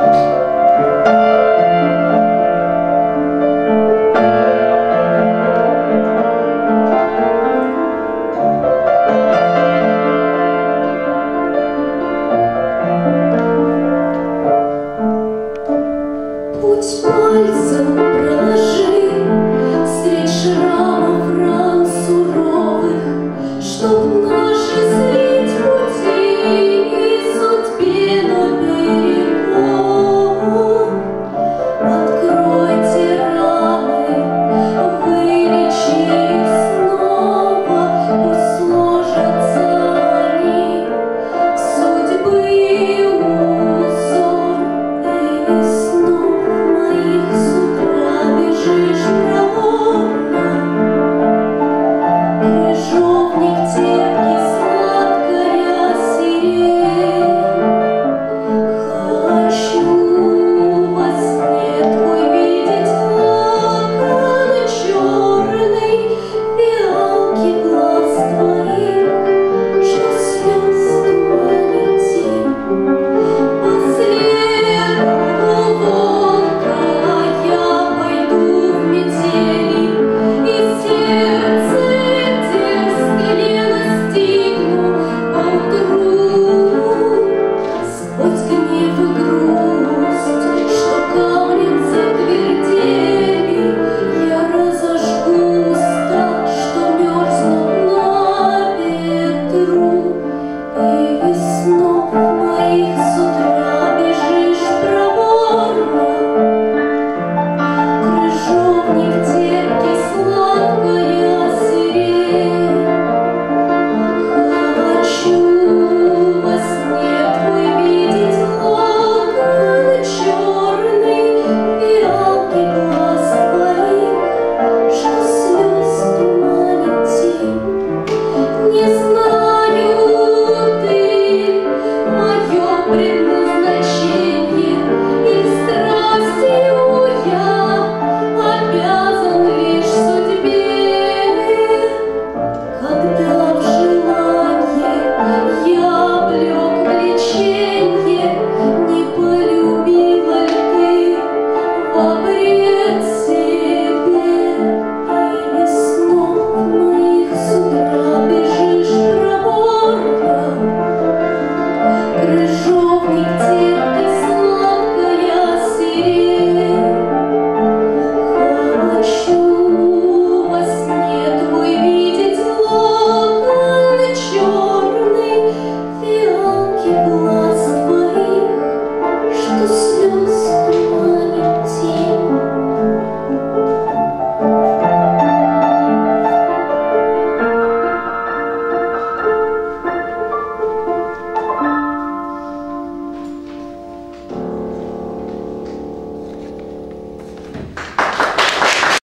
Путь пальцем проложи средь шрамов ран суровых, чтоб наши слить пути и судьбе на берегу. Откройте раны, вылечи их снова, пусть сложатся они в судьбы и узор. И снов моих с утра бежишь проворно, крыжовник терпкий, сладкая сирень. Хочу во сне твой видеть локон черный, фиалки глаз твоих, что слез туманит тень. По следу волка я пойду в метели, и сердце дерзко не настигну поутру. Сквозь гнев